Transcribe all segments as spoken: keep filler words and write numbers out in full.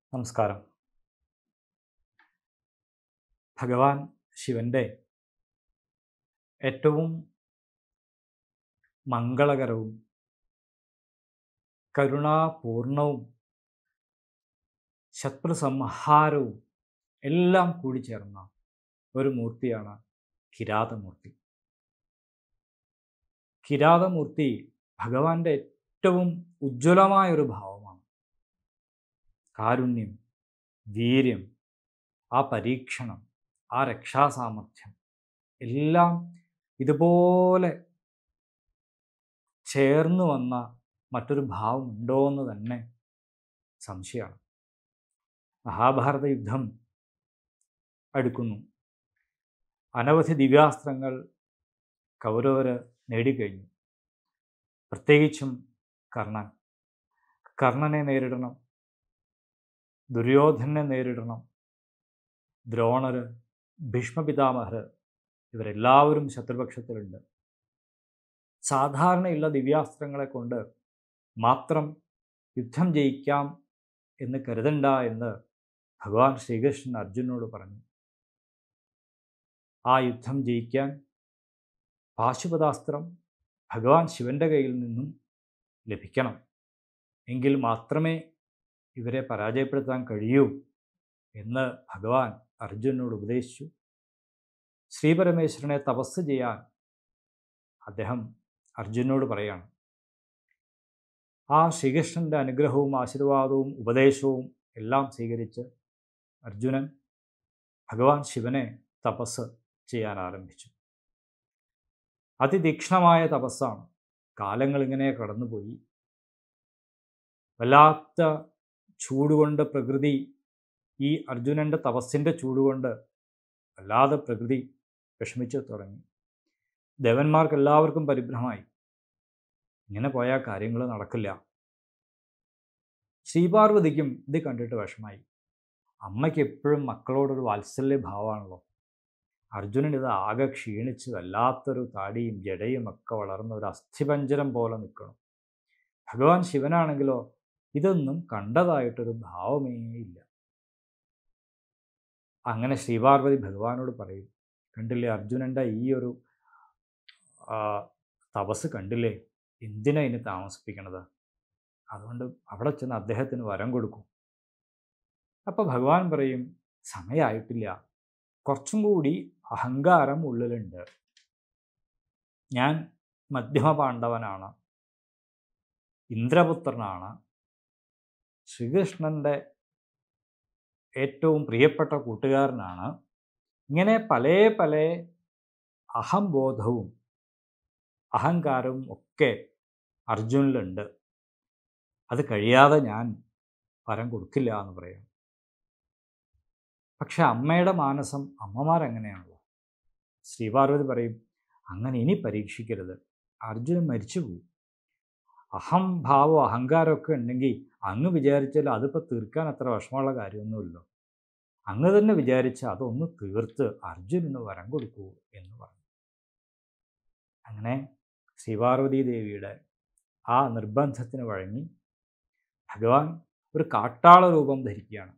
നമസ്കാരം. ഭഗവാൻ ശിവൻ്റെ ഏറ്റവും മംഗളകരവും കരുണാപൂർണവും ശത്രുസംഹാരവും എല്ലാം കൂടി ചേർന്ന ഒരു മൂർത്തിയാണ് കിരാതമൂർത്തി. കിരാതമൂർത്തി ഭഗവാന്റെ ഏറ്റവും ഉജ്ജ്വലമായൊരു ഭാവമാണ്. കാരുണ്യം, വീര്യം, ആ പരീക്ഷണം, ആ രക്ഷാസാമർഥ്യം എല്ലാം ഇതുപോലെ ചേർന്ന് വന്ന മറ്റൊരു ഭാവം ഉണ്ടോ എന്ന് തന്നെ സംശയമാണ്. മഹാഭാരത യുദ്ധം അടുക്കുന്നു. അനവധി ദിവ്യാസ്ത്രങ്ങൾ കൗരവർ നേടിക്കഴിഞ്ഞു. പ്രത്യേകിച്ചും കർണൻ. കർണനെ നേരിടണം, ദുര്യോധനെ നേരിടണം, ദ്രോണർ, ഭീഷ്മപിതാമഹർ ഇവരെല്ലാവരും ശത്രുപക്ഷത്തിലുണ്ട്. സാധാരണയുള്ള ദിവ്യാസ്ത്രങ്ങളെ കൊണ്ട് മാത്രം യുദ്ധം ജയിക്കാം എന്ന് കരുതണ്ട എന്ന് ഭഗവാൻ ശ്രീകൃഷ്ണൻ അർജുനോട് പറഞ്ഞു. ആ യുദ്ധം ജയിക്കാൻ പാശുപതാസ്ത്രം ഭഗവാൻ ശിവൻ്റെ കയ്യിൽ നിന്നും ലഭിക്കണം. എങ്കിൽ മാത്രമേ ഇവരെ പരാജയപ്പെടുത്താൻ കഴിയൂ എന്ന് ഭഗവാൻ അർജുനോട് ഉപദേശിച്ചു. ശ്രീപരമേശ്വരനെ തപസ് ചെയ്യാൻ അദ്ദേഹം അർജുനോട് പറയാണ്. ആ ശ്രീകൃഷ്ണൻ്റെ അനുഗ്രഹവും ആശീർവാദവും ഉപദേശവും എല്ലാം സ്വീകരിച്ച് അർജുനൻ ഭഗവാൻ ശിവനെ തപസ് ചെയ്യാൻ ആരംഭിച്ചു. അതിതീക്ഷ്ണമായ തപസ്സാണ്. കാലങ്ങളിങ്ങനെ കടന്നുപോയി. വല്ലാത്ത ചൂടുകൊണ്ട് പ്രകൃതി, ഈ അർജുനൻ്റെ തപസ്സിൻ്റെ ചൂടുകൊണ്ട് വല്ലാതെ പ്രകൃതി വിഷമിച്ചു തുടങ്ങി. ദേവന്മാർക്ക് എല്ലാവർക്കും പരിഭ്രമമായി. ഇങ്ങനെ പോയാൽ കാര്യങ്ങൾ നടക്കില്ല. ശ്രീപാർവതിക്കും ഇത് കണ്ടിട്ട് വിഷമായി. അമ്മയ്ക്ക് എപ്പോഴും മക്കളോടൊരു വാത്സല്യ ഭാവമാണല്ലോ. അർജുനൻ ഇത് ആകെ ക്ഷീണിച്ച് വല്ലാത്തൊരു താടിയും ജടയും ഒക്കെ വളർന്ന ഒരു അസ്ഥിപഞ്ജരം പോലെ നിൽക്കണം. ഭഗവാൻ ശിവനാണെങ്കിലോ ഇതൊന്നും കണ്ടതായിട്ടൊരു ഭാവമേ ഇല്ല. അങ്ങനെ ശ്രീപാർവതി ഭഗവാനോട് പറയും, കണ്ടില്ലേ അർജുനൻ്റെ ഈ ഒരു തപസ് കണ്ടില്ലേ, എന്തിനാ ഇനി താമസിപ്പിക്കണത്? അതുകൊണ്ട് അവിടെ ചെന്ന് അദ്ദേഹത്തിന് വരം കൊടുക്കും. അപ്പോൾ ഭഗവാൻ പറയും, സമയമായിട്ടില്ല, കുറച്ചും കൂടി അഹങ്കാരം ഉള്ളിലുണ്ട്. ഞാൻ മധ്യമ പാണ്ഡവനാണ്, ഇന്ദ്രപുത്രനാണ്, ശ്രീകൃഷ്ണൻ്റെ ഏറ്റവും പ്രിയപ്പെട്ട കൂട്ടുകാരനാണ്. ഇങ്ങനെ പല പല അഹംബോധവും അഹങ്കാരവും ഒക്കെ അർജുനിലുണ്ട്. അത് കഴിയാതെ ഞാൻ വരം കൊടുക്കില്ല എന്ന് പറയാം. പക്ഷെ അമ്മയുടെ മാനസം അമ്മമാരെങ്ങനെയാണല്ലോ. ശ്രീപാർവതി പറയും, അങ്ങനെ ഇനി പരീക്ഷിക്കരുത്, അർജുനൻ മരിച്ചു പോകും. അഹംഭാവം അഹങ്കാരമൊക്കെ ഉണ്ടെങ്കിൽ അങ്ങ് വിചാരിച്ചാൽ അതിപ്പോൾ തീർക്കാൻ അത്ര വിഷമമുള്ള കാര്യമൊന്നുമില്ലല്ലോ. അങ്ങ് തന്നെ വിചാരിച്ചാൽ അതൊന്ന് തീർത്ത് അർജുനന് വരം കൊടുക്കൂ എന്ന് പറഞ്ഞു. അങ്ങനെ ശ്രീപാർവതീ ദേവിയുടെ ആ നിർബന്ധത്തിന് വഴങ്ങി ഭഗവാൻ ഒരു കാട്ടാള രൂപം ധരിക്കുകയാണ്.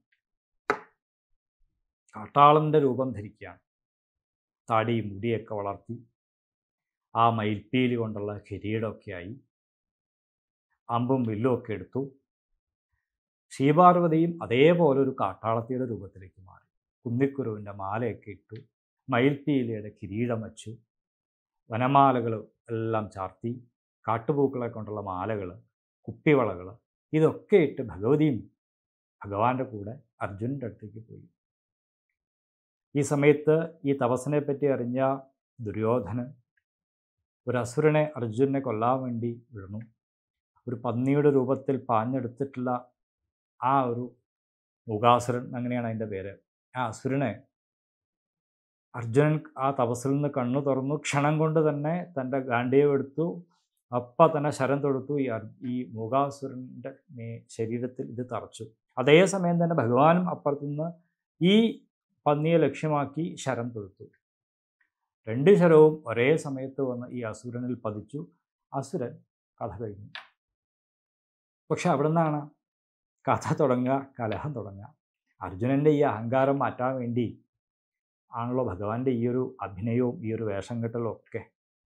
കാട്ടാളൻ്റെ രൂപം ധരിക്കുകയാണ്. താടി മുടിയൊക്കെ വളർത്തി ആ മയിൽപ്പീലി കൊണ്ടുള്ള കിരീടമൊക്കെ ആയി അമ്പും വില്ലും ഒക്കെ എടുത്തു. ശ്രീപാർവതിയും അതേപോലെ ഒരു കാട്ടാളത്തിയുടെ രൂപത്തിലേക്ക് മാറി. കുന്നിക്കുരുവിൻ്റെ മാലയൊക്കെ ഇട്ടു, മയിൽപ്പീലിയുടെ കിരീടം വച്ചു, വനമാലകൾ എല്ലാം ചാർത്തി, കാട്ടുപൂക്കളെ കൊണ്ടുള്ള മാലകൾ, കുപ്പിവളകൾ ഇതൊക്കെ ഇട്ട് ഭഗവതിയും ഭഗവാന്റെ കൂടെ അർജുനൻ്റെ അടുത്തേക്ക് പോയി. ഈ സമയത്ത് ഈ തപസ്സിനെ പറ്റി അറിഞ്ഞ ദുര്യോധനൻ ഒരു അസുരനെ അർജുനനെ കൊല്ലാൻ വേണ്ടി വിടുന്നു. ഒരു പന്നിയുടെ രൂപത്തിൽ പാഞ്ഞെടുത്തിട്ടുള്ള ആ ഒരു മൂകാസുരൻ, അങ്ങനെയാണ് അതിൻ്റെ പേര്, ആ അസുരനെ അർജുനൻ ആ തപസ്സിൽ നിന്ന് കണ്ണു തുറന്നു. ക്ഷണം കൊണ്ട് തന്നെ തൻ്റെ ഗാണ്ഡീവം എടുത്തു, അപ്പം തന്നെ ശരം തൊടുത്തു. ഈ ഈ മൂകാസുരൻ്റെ ശരീരത്തിൽ ഇത് തറച്ചു. അതേസമയം തന്നെ ഭഗവാനും അപ്പുറത്തുനിന്ന് ഈ പന്നിയെ ലക്ഷ്യമാക്കി ശരം തൊടുത്തു. രണ്ട് ശരവും ഒരേ സമയത്ത് വന്ന് ഈ അസുരനിൽ പതിച്ചു. അസുരൻ കഥ കഴിഞ്ഞു. പക്ഷെ അവിടെ നിന്നാണ് കഥ തുടങ്ങുക, കലഹം തുടങ്ങുക. അർജുനൻ്റെ ഈ അഹങ്കാരം മാറ്റാൻ വേണ്ടി ആണല്ലോ ഭഗവാന്റെ ഈ ഒരു അഭിനയവും ഈ ഒരു വേഷം കെട്ടലും ഒക്കെ.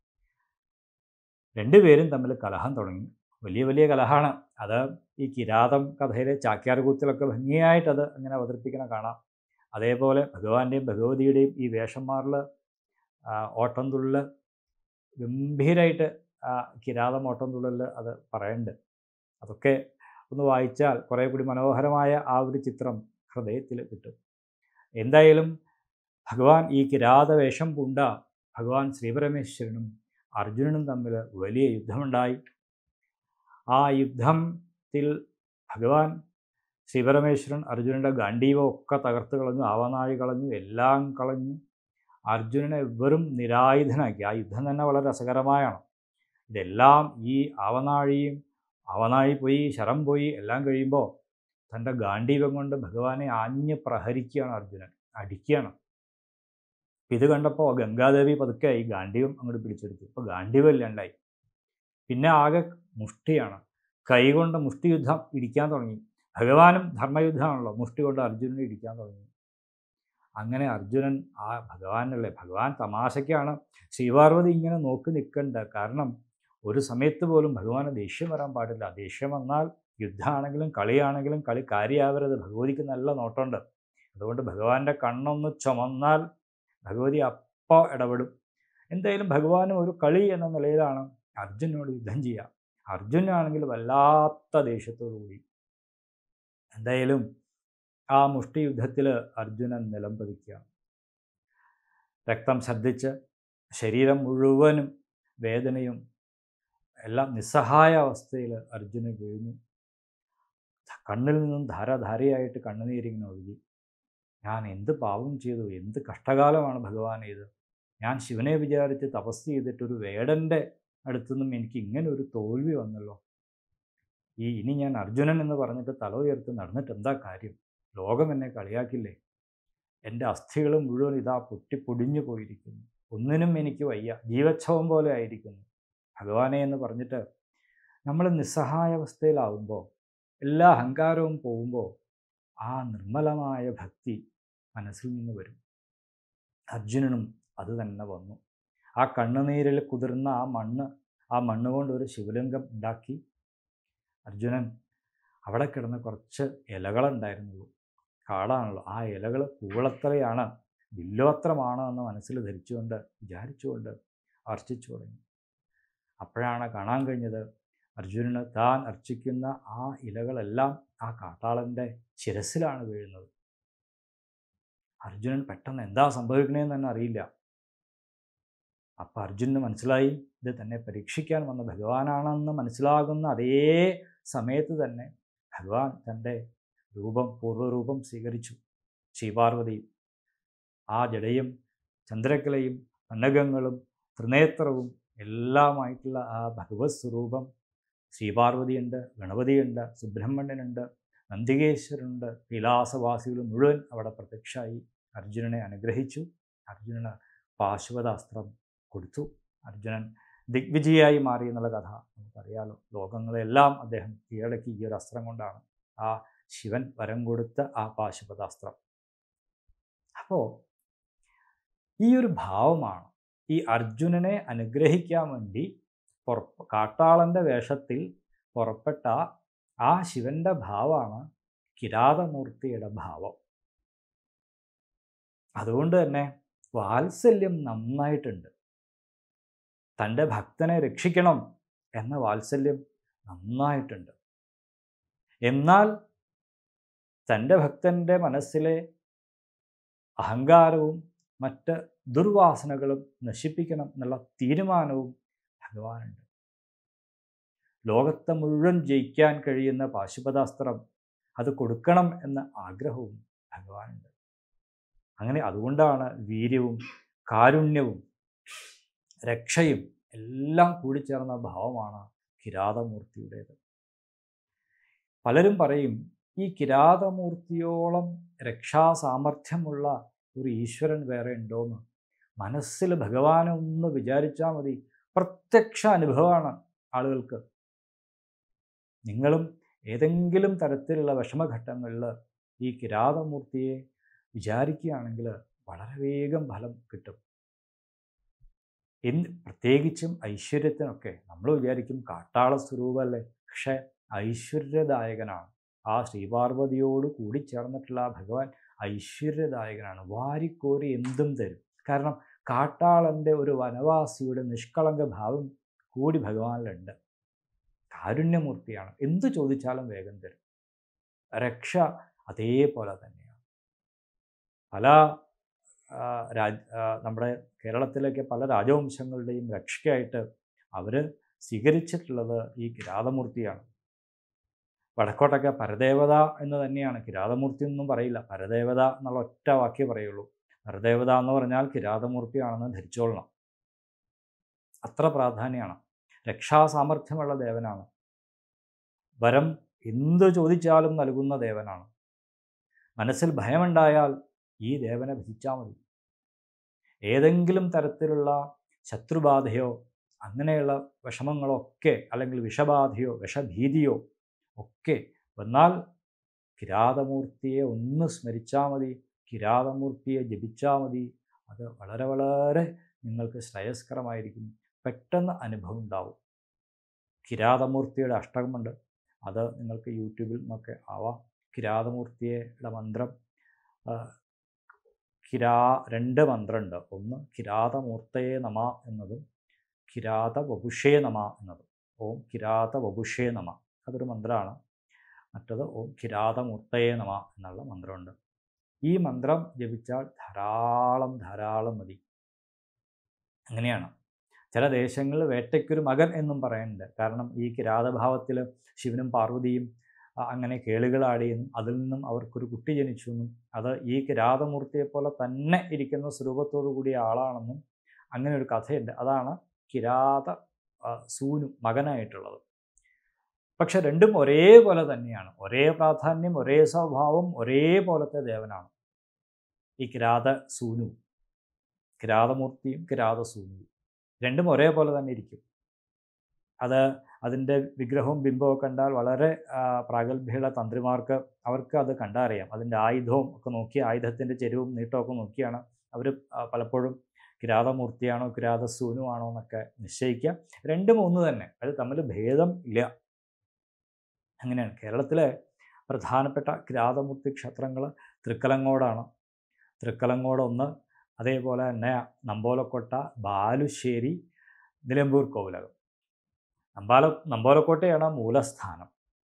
രണ്ടുപേരും തമ്മിൽ കലഹം തുടങ്ങി. വലിയ വലിയ കലഹമാണ്. അത് ഈ കിരാതം കഥയിലെ ചാക്യാർകൂത്തിലൊക്കെ ഭംഗിയായിട്ടത് അങ്ങനെ അവതരിപ്പിക്കണം കാണാം. അതേപോലെ ഭഗവാന്റെയും ഭഗവതിയുടെയും ഈ വേഷന്മാരിൽ ഓട്ടം തുള്ളൽ ഗംഭീരമായിട്ട് കിരാതം ഓട്ടം തുള്ളൽ അത് പറയുന്നുണ്ട്. അതൊക്കെ ഒന്ന് വായിച്ചാൽ കുറേ കൂടി മനോഹരമായ ആ ഒരു ചിത്രം ഹൃദയത്തിൽ കിട്ടും. എന്തായാലും ഭഗവാൻ ഈ കിരാത വേഷം പൂണ്ട ഭഗവാൻ ശ്രീപരമേശ്വരനും അർജുനനും തമ്മിൽ വലിയ യുദ്ധമുണ്ടായി. ആ യുദ്ധത്തിൽ ഭഗവാൻ ശ്രീപരമേശ്വരൻ അർജുനൻ്റെ ഗാണ്ഡീവം ഒക്കെ തകർത്ത് കളഞ്ഞു, ആവനാഴി കളഞ്ഞു, എല്ലാം കളഞ്ഞു. അർജുനനെ വെറും നിരായുധനാക്കി. ആ യുദ്ധം തന്നെ വളരെ രസകരമായാണ്. ഇതെല്ലാം ഈ ആവനാഴിയും ആവനാഴി പോയി, ശരം പോയി, എല്ലാം കഴിയുമ്പോൾ തൻ്റെ ഗാണ്ഡീവം കൊണ്ട് ഭഗവാനെ ആഞ്ഞ് പ്രഹരിക്കുകയാണ് അർജുനൻ, അടിക്കുകയാണ്. ഇത് കണ്ടപ്പോൾ ഗംഗാദേവി പതുക്കെ ഈ ഗാണ്ഡീവം അങ്ങോട്ട് പിടിച്ചെടുത്തു. ഇപ്പോൾ ഗാണ്ഡീവം ഇല്ലാണ്ടായി. പിന്നെ ആകെ മുഷ്ടിയാണ്. കൈകൊണ്ട് മുഷ്ടി യുദ്ധം ഇടിക്കാൻ തുടങ്ങി. ഭഗവാനും ധർമ്മയുദ്ധമാണല്ലോ, മുഷ്ടി കൊണ്ട് അർജുനനെ ഇടിക്കാൻ തുടങ്ങി. അങ്ങനെ അർജുനൻ ആ ഭഗവാനല്ലേ, ഭഗവാൻ തമാശയ്ക്കാണ്. ശ്രീപാർവതി ഇങ്ങനെ നോക്കി നിൽക്കണ്ട. കാരണം ഒരു സമയത്ത് പോലും ഭഗവാന് ദേഷ്യം വരാൻ പാടില്ല. ദേഷ്യം വന്നാൽ യുദ്ധമാണെങ്കിലും കളിയാണെങ്കിലും കളി കാര്യമാവരുത്. ഭഗവതിക്ക് നല്ല നോട്ടമുണ്ട്. അതുകൊണ്ട് ഭഗവാന്റെ കണ്ണൊന്ന് ചുമന്നാൽ ഭഗവതി അപ്പോൾ ഇടപെടും. എന്തായാലും ഭഗവാനും ഒരു കളി എന്ന നിലയിലാണ് അർജുനോട് യുദ്ധം ചെയ്യുക. അർജുനാണെങ്കിൽ വല്ലാത്ത ദേഷ്യത്തോടു കൂടി. എന്തായാലും ആ മുഷ്ടി യുദ്ധത്തിൽ അർജുനൻ നിലം പതിക്കുകയാണ്. രക്തം ഛർദ്ദിച്ച് ശരീരം മുഴുവനും വേദനയും എല്ലാം നിസ്സഹായ അവസ്ഥയിൽ അർജുനൻ വീഴുന്നു. കണ്ണിൽ നിന്നും ധാരാധാരയായിട്ട് കണ്ണുനീരിങ്ങനെ ഒഴുകി. ഞാൻ എന്ത് പാപം ചെയ്തു, എന്ത് കഷ്ടകാലമാണ് ഭഗവാൻ ഇത്. ഞാൻ ശിവനെ വിചാരിച്ച് തപസ് ചെയ്തിട്ടൊരു വേടൻ്റെ അടുത്തുനിന്നും എനിക്ക് ഇങ്ങനെ ഒരു തോൽവി വന്നല്ലോ. ഈ ഇനി ഞാൻ അർജുനൻ എന്ന് പറഞ്ഞിട്ട് തല ഉയർത്തി നടന്നിട്ട് എന്താ കാര്യം? ലോകം എന്നെ കളിയാക്കില്ലേ? എൻ്റെ അസ്ഥികൾ മുഴുവൻ ഇതാ പൊട്ടിപ്പൊടിഞ്ഞു പോയിരിക്കുന്നു. ഒന്നിനും എനിക്ക് വയ്യ, ജീവച്ഛവം പോലെ ആയിരിക്കുന്നു. ഭഗവാനെ എന്ന് പറഞ്ഞിട്ട് നമ്മൾ നിസ്സഹായാവസ്ഥയിലാവുമ്പോൾ, എല്ലാ അഹങ്കാരവും പോകുമ്പോൾ ആ നിർമ്മലമായ ഭക്തി മനസ്സിൽ നിന്ന് വരും. അർജുനനും അത് തന്നെ വന്നു. ആ കണ്ണുനീരിൽ കുതിർന്ന ആ മണ്ണ്, ആ മണ്ണ് കൊണ്ട് ഒരു ശിവലിംഗം ഉണ്ടാക്കി. അർജുനൻ അവിടെ കിടന്ന് കുറച്ച് ഇലകളുണ്ടായിരുന്നുള്ളൂ. കാടാണല്ലോ, ആ ഇലകൾ കൂവളത്തലയാണ്, ബില്ലോത്രമാണ് എന്ന് മനസ്സിൽ ധരിച്ചുകൊണ്ട് വിചാരിച്ചുകൊണ്ട് അർച്ചിച്ചു തുടങ്ങി. അപ്പോഴാണ് കാണാൻ കഴിഞ്ഞത് അർജുനന് താൻ അർച്ചിക്കുന്ന ആ ഇലകളെല്ലാം ആ കാട്ടാളൻ്റെ ശിരസിലാണ് വീഴുന്നത്. അർജുനൻ പെട്ടെന്ന് എന്താ സംഭവിക്കണേന്ന് തന്നെ അറിയില്ല. അപ്പം അർജുനന് മനസ്സിലായി ഇത് തന്നെ പരീക്ഷിക്കാൻ വന്ന ഭഗവാനാണെന്ന് മനസ്സിലാകുന്ന അതേ സമയത്ത് തന്നെ ഭഗവാൻ തൻ്റെ രൂപം പൂർവ്വരൂപം സ്വീകരിച്ചു. ശ്രീപാർവതി ആ ജടയും ചന്ദ്രക്കലയും പന്നകങ്ങളും ത്രിനേത്രവും എല്ലാമായിട്ടുള്ള ആ ഭഗവത് സ്വരൂപം, ശ്രീപാർവതിയുണ്ട്, ഗണപതിയുണ്ട്, സുബ്രഹ്മണ്യനുണ്ട്, നന്ദികേശ്വരനുണ്ട്, കൈലാസവാസികൾ മുഴുവൻ അവിടെ പ്രത്യക്ഷമായി അർജുനനെ അനുഗ്രഹിച്ചു. അർജുനന് പാശുപതാസ്ത്രം കൊടുത്തു. അർജുനൻ ദിഗ്വിജയായി മാറി എന്നുള്ള കഥ നമുക്കറിയാലോ. ലോകങ്ങളെല്ലാം അദ്ദേഹം കീഴടക്കി ഈ ഒരു അസ്ത്രം കൊണ്ടാണ്, ആ ശിവൻ വരം കൊടുത്ത ആ പാശുപതാസ്ത്രം. അപ്പോൾ ഈ ഒരു ഭാവമാണ് ഈ അർജുനനെ അനുഗ്രഹിക്കാൻ വേണ്ടി പുറപ്പ കാട്ടാളൻ്റെ വേഷത്തിൽ പുറപ്പെട്ട ആ ശിവൻ്റെ ഭാവമാണ് കിരാതമൂർത്തിയുടെ ഭാവം. അതുകൊണ്ട് തന്നെ വാത്സല്യം നന്നായിട്ടുണ്ട്. തൻ്റെ ഭക്തനെ രക്ഷിക്കണം എന്ന വാത്സല്യം നന്നായിട്ടുണ്ട്. എന്നാൽ തൻ്റെ ഭക്തൻ്റെ മനസ്സിലെ അഹങ്കാരവും മറ്റ് ദുർവാസനകളും നശിപ്പിക്കണം എന്നുള്ള തീരുമാനവും ഭഗവാനുണ്ട്. ലോകത്തെ മുഴുവൻ ജയിക്കാൻ കഴിയുന്ന പാശുപതാസ്ത്രം അത് കൊടുക്കണം എന്ന ആഗ്രഹവും ഭഗവാനുണ്ട്. അങ്ങനെ അതുകൊണ്ടാണ് വീര്യവും കാരുണ്യവും രക്ഷയും എല്ലാം കൂടിച്ചേർന്ന ഭാവമാണ് കിരാതമൂർത്തിയുടേത്. പലരും പറയും ഈ കിരാതമൂർത്തിയോളം രക്ഷാസാമർഥ്യമുള്ള ഒരു ഈശ്വരൻ വേറെ ഉണ്ടോയെന്ന്. മനസ്സിൽ ഭഗവാനെ ഒന്ന് വിചാരിച്ചാൽ മതി, പ്രത്യക്ഷ അനുഭവമാണ് ആളുകൾക്ക്. നിങ്ങളും ഏതെങ്കിലും തരത്തിലുള്ള വിഷമഘട്ടങ്ങളിൽ ഈ കിരാതമൂർത്തിയെ വിചാരിക്കുകയാണെങ്കിൽ വളരെ വേഗം ഫലം കിട്ടും. എന്ത് പ്രത്യേകിച്ചും ഐശ്വര്യത്തിനൊക്കെ നമ്മൾ വിചാരിക്കും കാട്ടാള സ്വരൂപമല്ലേ, പക്ഷേ ഐശ്വര്യദായകനാണ്. ആ ശ്രീപാർവതിയോട് കൂടി ചേർന്നിട്ടുള്ള ആ ഭഗവാൻ ഐശ്വര്യദായകനാണ്. വാരിക്കോരി എന്തും തരും. കാരണം കാട്ടാളൻ്റെ ഒരു വനവാസിയുടെ നിഷ്കളങ്ക ഭാവം കൂടി ഭഗവാനിലുണ്ട്. കാരുണ്യമൂർത്തിയാണ്. എന്തു ചോദിച്ചാലും വേഗം തരും. രക്ഷ അതേപോലെ തന്നെയാണ്. പല രാജ നമ്മുടെ കേരളത്തിലേക്ക് പല രാജവംശങ്ങളുടെയും രക്ഷയ്ക്കായിട്ട് അവർ സ്വീകരിച്ചിട്ടുള്ളത് ഈ കിരാതമൂർത്തിയാണ്. വടക്കോട്ടൊക്കെ പരദേവത എന്ന് തന്നെയാണ്, കിരാതമൂർത്തി ഒന്നും പറയില്ല. പരദേവത എന്നുള്ള ഒറ്റ വാക്യേ പറയുള്ളൂ. പരദേവത എന്ന് പറഞ്ഞാൽ കിരാതമൂർത്തിയാണെന്ന് ധരിച്ചോളണം. അത്ര പ്രാധാന്യമാണ്. രക്ഷാസാമർഥ്യമുള്ള ദേവനാണ്. വരം എന്തു ചോദിച്ചാലും നൽകുന്ന ദേവനാണ്. മനസ്സിൽ ഭയമുണ്ടായാൽ ഈ ദേവനെ ഭജിച്ചാൽ മതി. ഏതെങ്കിലും തരത്തിലുള്ള ശത്രുബാധയോ അങ്ങനെയുള്ള വിഷമങ്ങളൊക്കെ, അല്ലെങ്കിൽ വിഷബാധയോ വിഷഭീതിയോ ഒക്കെ വന്നാൽ കിരാതമൂർത്തിയെ ഒന്ന് സ്മരിച്ചാൽ മതി, കിരാതമൂർത്തിയെ ജപിച്ചാൽ മതി. അത് വളരെ വളരെ നിങ്ങൾക്ക് ശ്രേയസ്കരമായിരിക്കും. പെട്ടെന്ന് അനുഭവം ഉണ്ടാവും. കിരാതമൂർത്തിയുടെ അഷ്ടകമുണ്ട്, അത് നിങ്ങൾക്ക് യൂട്യൂബിൽ നിന്നൊക്കെ ആവാം. കിരാതമൂർത്തിയുടെ മന്ത്രം കിരാ രണ്ട് മന്ത്രമുണ്ട്. ഒന്ന് കിരാതമൂർത്തയെ നമ എന്നതും കിരാത വപുഷേ നമ എന്നതും. ഓം കിരാത വപുഷേ നമ അതൊരു മന്ത്രമാണ്. മറ്റത് ഓം കിരാതമൂർത്തയെ നമ എന്നുള്ള മന്ത്രമുണ്ട്. ഈ മന്ത്രം ജപിച്ചാൽ ധാരാളം ധാരാളം മതി. അങ്ങനെയാണ്. ചില ദേശങ്ങളിൽ വേട്ടയ്ക്കൊരു മകൻ എന്നും പറയുന്നുണ്ട്. കാരണം ഈ കിരാതഭാവത്തിൽ ശിവനും പാർവതിയും അങ്ങനെ കേളികളാടിയെന്നും അതിൽ നിന്നും അവർക്കൊരു കുട്ടി ജനിച്ചു എന്നും അത് ഈ കിരാതമൂർത്തിയെപ്പോലെ തന്നെ ഇരിക്കുന്ന സ്വരൂപത്തോടു കൂടിയ ആളാണെന്നും അങ്ങനെ ഒരു കഥയുണ്ട്. അതാണ് കിരാത സൂനു മകനായിട്ടുള്ളത്. പക്ഷെ രണ്ടും ഒരേപോലെ തന്നെയാണ്. ഒരേ പ്രാധാന്യം, ഒരേ സ്വഭാവം, ഒരേപോലത്തെ ദേവനാണ് ഈ കിരാത സൂനു. കിരാതമൂർത്തിയും കിരാത സൂനുവും രണ്ടും ഒരേപോലെ തന്നെ ഇരിക്കും. അത് അതിൻ്റെ വിഗ്രഹവും ബിംബവും കണ്ടാൽ വളരെ പ്രാഗൽഭ്യമുള്ള തന്ത്രിമാർക്ക് അവർക്ക് അത് കണ്ടറിയാം. അതിൻ്റെ ആയുധവും ഒക്കെ നോക്കി, ആയുധത്തിൻ്റെ ചെരുവും നീട്ടമൊക്കെ നോക്കിയാണ് അവർ പലപ്പോഴും കിരാതമൂർത്തിയാണോ കിരാതസൂനു ആണോ എന്നൊക്കെ നിശ്ചയിക്കുക. രണ്ടും ഒന്ന് തന്നെ, അത് തമ്മിൽ ഭേദം ഇല്ല. അങ്ങനെയാണ്. കേരളത്തിലെ പ്രധാനപ്പെട്ട കിരാതമൂർത്തി ക്ഷേത്രങ്ങൾ തൃക്കലങ്ങോടാണ്. തൃക്കലങ്ങോട് ഒന്ന്, അതേപോലെ തന്നെ നമ്പോലക്കോട്ട, ബാലുശ്ശേരി, നിലമ്പൂർ കോവിലകം. നമ്പാല നമ്പോലക്കോട്ടയാണ് മൂലസ്ഥാനം.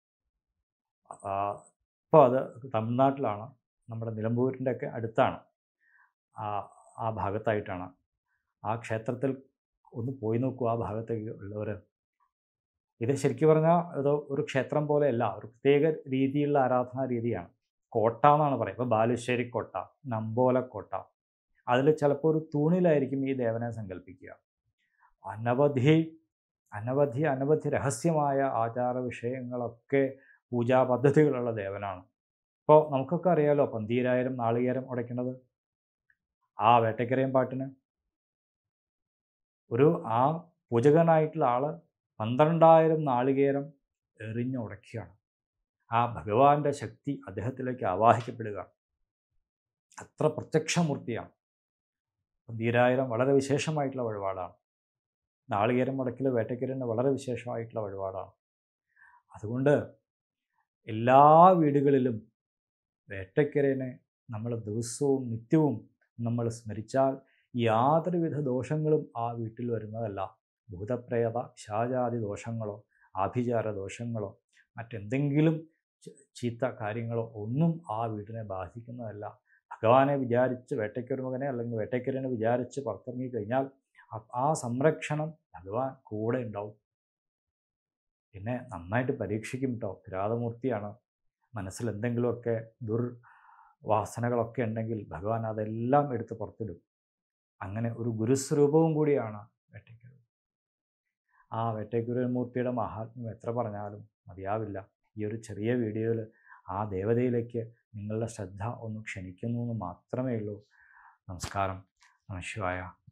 ഇപ്പോൾ അത് തമിഴ്നാട്ടിലാണ്, നമ്മുടെ നിലമ്പൂരിൻ്റെ ഒക്കെ അടുത്താണ്. ആ ഭാഗത്തായിട്ടാണ്. ആ ക്ഷേത്രത്തിൽ ഒന്ന് പോയി നോക്കൂ. ആ ഭാഗത്തേക്ക് ഉള്ളവർ, ഇത് ശരിക്കും പറഞ്ഞാൽ ഇത് ഒരു ക്ഷേത്രം പോലെയല്ല, ഒരു പ്രത്യേക രീതിയിലുള്ള ആരാധനാ രീതിയാണ്. കോട്ട എന്നാണ് പറയുക. ഇപ്പോൾ ബാലുശ്ശേരി കോട്ട, നമ്പോലക്കോട്ട, അതിൽ ചിലപ്പോൾ ഒരു തൂണിലായിരിക്കും ഈ ദേവനെ സങ്കല്പിക്കുക. അനവധി അനവധി അനവധി രഹസ്യമായ ആചാര വിഷയങ്ങളൊക്കെ പൂജാ പദ്ധതികളുള്ള ദേവനാണ്. ഇപ്പോൾ നമുക്കൊക്കെ അറിയാലോ പന്തീരായിരം നാളികേരം ഉടയ്ക്കുന്നത്. ആ വേട്ടക്കരയും പാട്ടിന് ഒരു ആ പൂജകനായിട്ടുള്ള ആൾ പന്ത്രണ്ടായിരം നാളികേരം എറിഞ്ഞുടയ്ക്കുകയാണ്. ആ ഭഗവാന്റെ ശക്തി അദ്ദേഹത്തിലേക്ക് ആവാഹിക്കപ്പെടുക. അത്ര പ്രത്യക്ഷമൂർത്തിയാണ്. പന്തീരായിരം വളരെ വിശേഷമായിട്ടുള്ള വഴിപാടാണ്. നാളികേരം മുടക്കിൽ വേട്ടക്കരന് വളരെ വിശേഷമായിട്ടുള്ള വഴിപാടാണ്. അതുകൊണ്ട് എല്ലാ വീടുകളിലും വേട്ടക്കരനെ നമ്മൾ ദിവസവും നിത്യവും നമ്മൾ സ്മരിച്ചാൽ യാതൊരുവിധ ദോഷങ്ങളും ആ വീട്ടിൽ വരുന്നതല്ല. ഭൂതപ്രേത പിശാചാദി ദോഷങ്ങളോ ആഭിചാര ദോഷങ്ങളോ മറ്റെന്തെങ്കിലും ചീത്ത കാര്യങ്ങളോ ഒന്നും ആ വീട്ടിനെ ബാധിക്കുന്നതല്ല. ഭഗവാനെ വിചാരിച്ച് വേട്ടയ്ക്കൊരു മകനെ അല്ലെങ്കിൽ വേട്ടയ്ക്കരനെ വിചാരിച്ച് പുറത്തിറങ്ങി കഴിഞ്ഞാൽ ആ സംരക്ഷണം ഭഗവാൻ കൂടെ ഉണ്ടാവും. പിന്നെ നന്നായിട്ട് പരീക്ഷിക്കും കേട്ടോ. കിരാതമൂർത്തിയാണ്. മനസ്സിൽ എന്തെങ്കിലുമൊക്കെ ദുർവാസനകളൊക്കെ ഉണ്ടെങ്കിൽ ഭഗവാൻ അതെല്ലാം എടുത്ത് പുറത്തിടും. അങ്ങനെ ഒരു ഗുരുസ്വരൂപവും കൂടിയാണ് വേട്ടയ്ക്കര. ആ വേട്ടയ്ക്കുരമൂർത്തിയുടെ മഹാത്മ്യം എത്ര പറഞ്ഞാലും മതിയാവില്ല. ഈ ഒരു ചെറിയ വീഡിയോയിൽ ആ ദേവതയിലേക്ക് നിങ്ങളുടെ ശ്രദ്ധ ഒന്ന് ക്ഷണിക്കുന്നു എന്ന് മാത്രമേ ഉള്ളൂ. നമസ്കാരം. നമഃ ശിവായ.